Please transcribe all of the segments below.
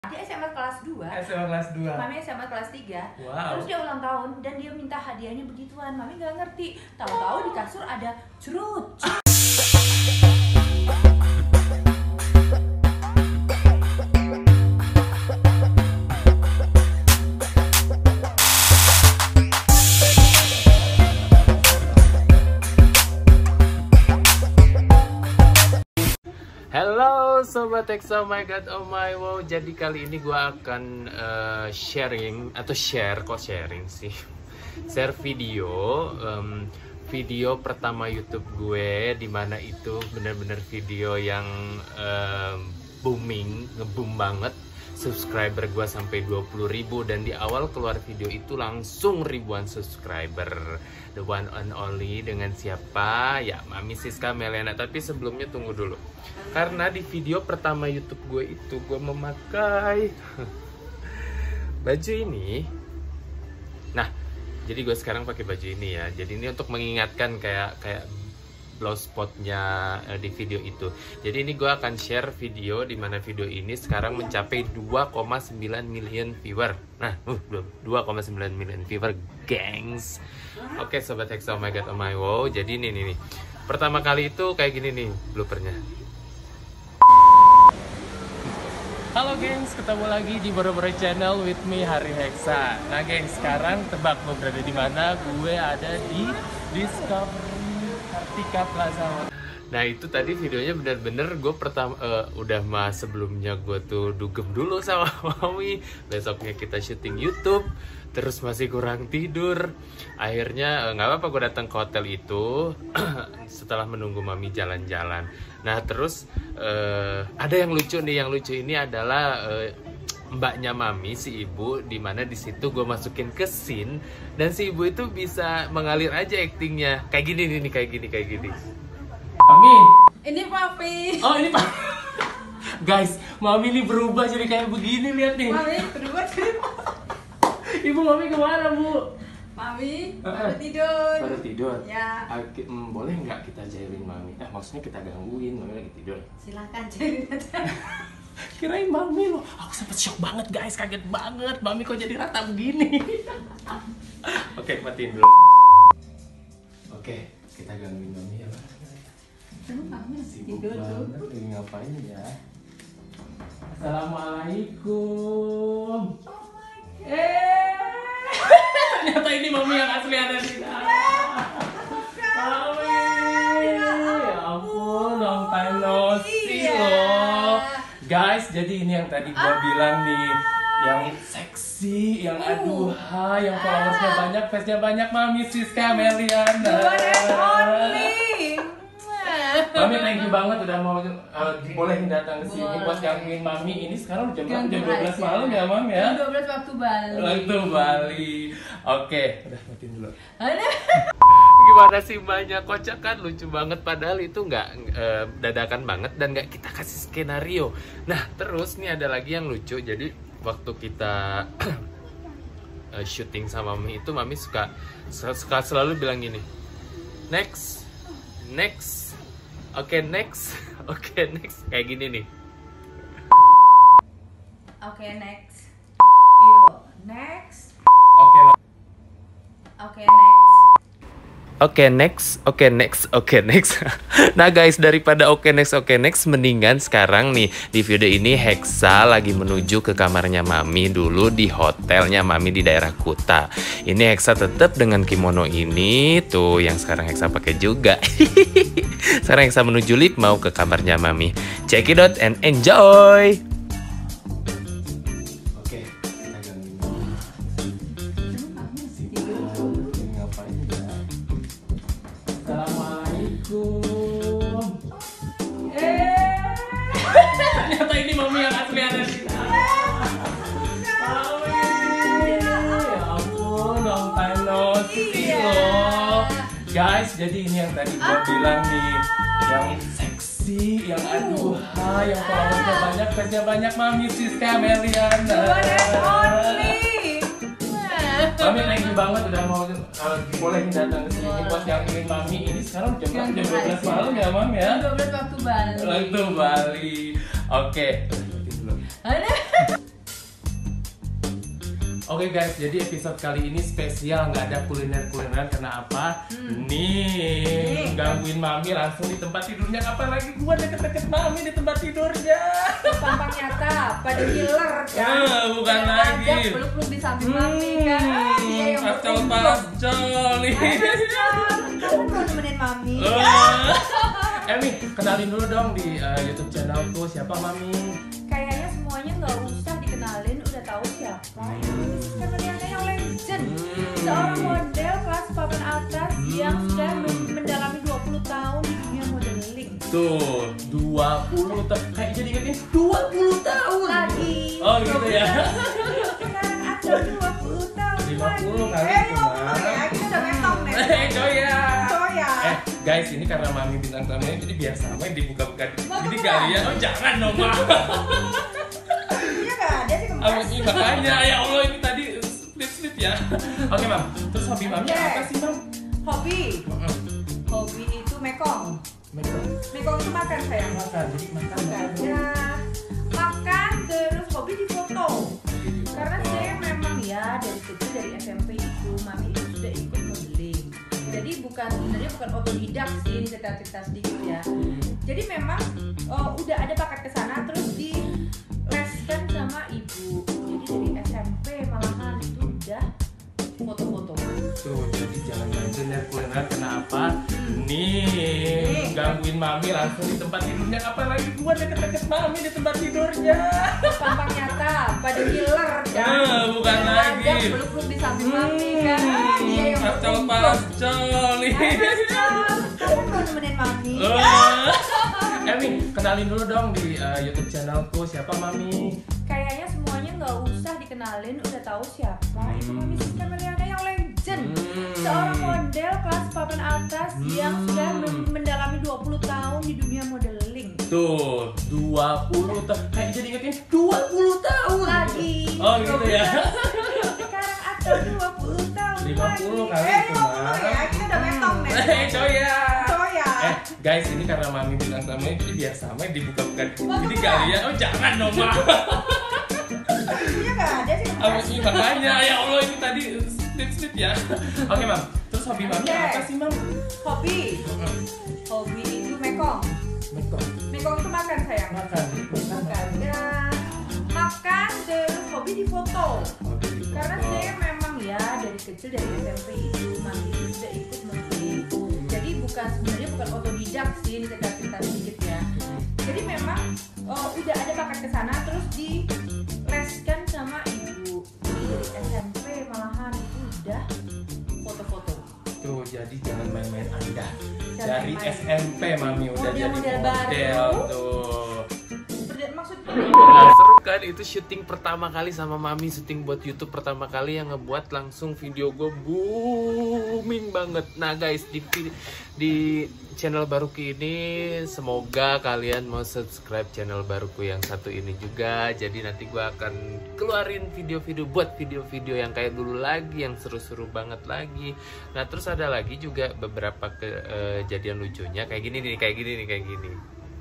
Dia SMA kelas 2. SMA kelas 2. Mami SMA kelas 3. Wow. Terus dia ulang tahun dan dia minta hadiahnya begituan. Mami nggak ngerti. Tahu-tahu di kasur ada cerut. Halo Sobat Hexa, oh my god, oh my wow. Jadi kali ini gue akan sharing share video pertama YouTube gue, dimana itu bener-bener video yang booming, ngeboom banget. Subscriber gue sampai 20.000 dan di awal keluar video itu langsung ribuan subscriber. The one and only dengan siapa? Ya, Mami Siska Meliana. Tapi sebelumnya tunggu dulu. Karena di video pertama YouTube gue itu gue memakai baju ini. Nah, jadi gue sekarang pakai baju ini ya. Jadi ini untuk mengingatkan kayak blouse spotnya di video itu. Jadi ini gue akan share video di mana video ini sekarang mencapai 2,9 million viewer. Nah, 2,9 million viewer, gengs. Oke, Sobat Hexa, oh my god, oh my wow. Jadi ini nih. Pertama kali itu kayak gini nih bloopernya. Halo gengs, ketemu lagi di Boro-Boro Channel with me Hari Hexa. Nah gengs, sekarang tebak gue berada di mana? Gue ada di Discovery Kartika Plaza. Nah itu tadi videonya bener-bener gue sebelumnya gue tuh dugem dulu sama Mami. Besoknya kita syuting YouTube, terus masih kurang tidur. Akhirnya nggak apa-apa, gue datang ke hotel itu setelah menunggu Mami jalan-jalan. Nah terus ada yang lucu nih, yang lucu ini adalah mbaknya Mami, si ibu, dimana di situ gue masukin ke scene dan si ibu itu bisa mengalir aja aktingnya kayak gini nih, kayak gini. Mami, Ini papi. oh ini Pak. Guys, Mami ini berubah jadi kayak begini, lihat nih. Mami berdua jadi Ibu Mami kemana Bu? Mami baru tidur. Baru tidur. Ya. Boleh nggak kita jahilin Mami? Maksudnya kita gangguin, Mami lagi tidur. Silakan jadi. Kirain Mami loh, aku sempet shock banget guys, kaget banget. Mami kok jadi rata begini. Oke, matiin dulu. Oke, kita gangguin Mami ya. Mami Sibuk tidur tuh. banget, lagi ngapain ya? Assalamualaikum. Oh my god. Ternyata ini Mami yang asli ada di sana. Mami, ya ampun, long time no see loh. Guys, jadi ini yang tadi gua bilang nih, yang seksi, yang aduhai, yang followersnya banyak, face-nya banyak, Mami Siska Meliana. Mami, thank you banget udah mau bolehin datang ke sini buat gangguin Mami. Ini sekarang jam 12 malam ya, Mam ya? 12 waktu Bali. Waktu Bali. Oke, udah matiin dulu. Ada. Gimana sih, banyak kocak kan, lucu banget, padahal itu nggak dadakan banget dan nggak kita kasih skenario. Nah terus nih ada lagi yang lucu. Jadi waktu kita syuting sama Mami itu, Mami suka selalu bilang gini, next, oke next, kayak gini nih. Oke, next. Yuk, next. Oke, next. Nah guys, daripada oke next, mendingan sekarang nih di video ini Hexa lagi menuju ke kamarnya Mami dulu di hotelnya Mami di daerah Kuta. Ini Hexa tetap dengan kimono ini tuh yang sekarang Hexa pakai juga. Sekarang Hexa menuju lift mau ke kamarnya Mami. Check it out and enjoy. Ternyata ini Mami yang asli ada di sana. Mami, ya ampun, long time no see loh. Guys, jadi ini yang tadi gua bilang nih, yang seksi, yang aduhai, yang followersnya banyak, face-nya banyak, Mami Siska Meliana. Mami, thank you banget udah mau bolehin datang ke sini buat gangguin Mami. Ini sekarang jam 12 malam ya, Mam ya? 12 waktu Bali. Waktu Bali. Oke. Ada. Oke guys, jadi episode kali ini spesial, nggak ada kuliner-kulineran karena apa? Nih, gangguin Mami langsung di tempat tidurnya. Apalagi gua deket-deket Mami di tempat tidurnya. Tampang nyata, pada killer kan? Bukan lagi. Peluk-peluk di samping Mami kan? Dia yang Pascal nih. Kamu mau nemenin Mami? Mi, kenalin dulu dong di YouTube channelku, siapa Mami? Kayaknya semuanya nggak usah dikenalin, udah tahu siapa. Ini yang legend, seorang model kelas papan atas yang sudah mendalami 20 tahun di dunia modeling. Tuh, 20 tahun, kayak jadi inget nih, 20 tahun Lagi. Oh gitu ya. Sekarang ada 20 tahun 50 kali ya, kemarin. kita udah metong deh. Coya. Coya. Guys, ini karena Mami bintang tamunya jadi biar sama dibuka-buka. Jadi buka. kalian, jangan dong Ma. Iya nggak ada sih kemarin. Makanya, ya Allah ini tadi split ya. Oke Mam, terus hobi Mami apa sih Mam? Hobi itu mekong. Mekong itu makan sayang. Makan, jadi makan. Ya, makan terus hobi di foto. Karena saya memang ya dari kecil dari SMP itu Mami itu sudah ikut modeling. Jadi sebenarnya bukan otodidak sih, ini cerita sedikit ya. Jadi memang udah ada bakat ke sana terus dileskan sama ibu. Jadi dari SMP malahan itu udah foto-foto. Tuh, jadi jangan main kuliner kenapa? Nih, gangguin Mami langsung di tempat tidurnya. Apalagi gua deket-deket Mami di tempat tidurnya. Tampang nyata, pada killer kan? Bukan lagi. Peluk-peluk di samping Mami kan? Dia yang Pascal nih. Kamu mau nemenin Mami? Mi, kenalin dulu dong di YouTube channelku, siapa Mami? Kayaknya semuanya nggak usah dikenalin, udah tahu siapa. Itu Mami Siska Meliana yang legend, seorang model kelas papan atas yang sudah mendalami 20 tahun di dunia modeling. Tuh, 20 tahun, kayak jadi inget nih, 20 tahun Lagi. Oh gitu ya. Sekarang ada 20 tahun 50 kali ya, kemarin. kita udah metong deh. Coya. Coya. Guys, ini karena Mami bintang tamunya jadi biar sama dibuka-buka. Jadi buka. kalian, jangan dong Ma. Iya nggak ada sih kemarin. Makanya, ya Allah ini tadi split ya. Oke Mam, terus hobi Mami apa sih Mam? Hobi itu mekong. Mekong itu makan sayang. Makan. Ya, makan terus hobi di foto. Karena saya memang ya dari kecil dari SMP itu Mami itu sudah ikut modeling. Jadi sebenarnya bukan otodidak sih, ini cerita sedikit ya. Jadi memang udah ada bakat ke sana terus dileskan sama ibu. Jadi dari SMP malahan itu udah foto-foto. Tuh, jadi jangan main-main Anda. Jangan Dari main. SMP Mami udah jadi Model model baru. tuh. Maksudnya Nah, seru kan itu syuting pertama kali sama Mami, syuting buat YouTube pertama kali yang ngebuat langsung video gue booming banget. Nah guys, di channel baruku ini semoga kalian mau subscribe channel baruku yang satu ini juga. Jadi nanti gue akan keluarin video-video yang kayak dulu lagi, yang seru-seru banget lagi. Nah terus ada lagi juga beberapa kejadian lucunya kayak gini.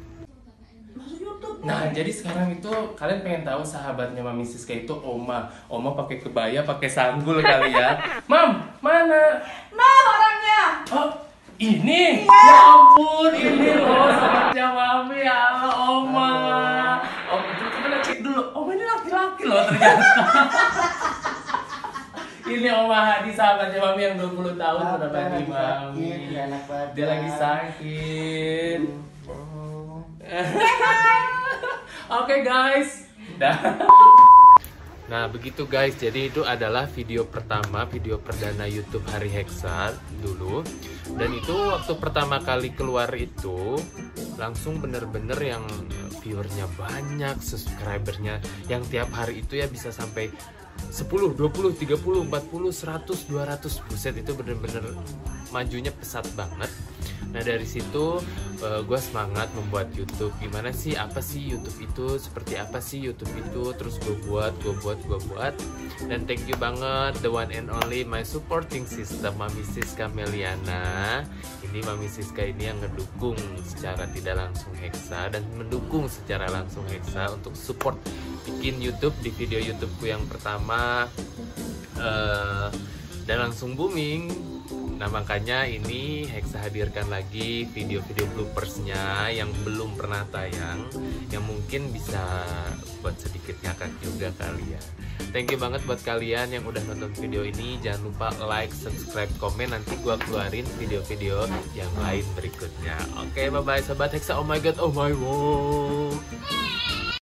Nah, jadi sekarang itu kalian pengen tahu sahabatnya Mami Siska itu Oma. Oma pakai kebaya, pakai sanggul kali ya. Mam, mana? nah orangnya. Oh, ini. Ya ampun, ini loh sahabatnya Mami. Halo Oma. Oh, kita cek dulu. Oma ini laki-laki loh ternyata. Ini Oma Hadi, sahabatnya Mami yang 20 tahun menemani Mami. Dia lagi sakit. Oke guys. Nah begitu guys, jadi itu adalah video pertama, video perdana YouTube Hari Hexa dulu. Dan itu waktu pertama kali keluar itu langsung bener-bener yang viewernya banyak, subscribernya yang tiap hari itu ya bisa sampai 10, 20, 30, 40, 100, 200. Buset, itu bener-bener majunya pesat banget. Nah dari situ gue semangat membuat YouTube. Gimana sih, apa sih YouTube itu, seperti apa sih YouTube itu, terus gue buat. Dan thank you banget the one and only my supporting system, Mami Siska Meliana. Ini Mami Siska ini yang ngedukung secara tidak langsung Hexa dan mendukung secara langsung Hexa untuk support bikin YouTube di video YouTubeku yang pertama, dan langsung booming. Nah makanya ini Hexa hadirkan lagi video-video bloopersnya yang belum pernah tayang, yang mungkin bisa buat sedikit ngakak juga kali ya. Thank you banget buat kalian yang udah nonton video ini. Jangan lupa like, subscribe, komen. Nanti gua keluarin video-video yang lain berikutnya. Oke, bye-bye sobat Hexa. Oh my god, oh my wow.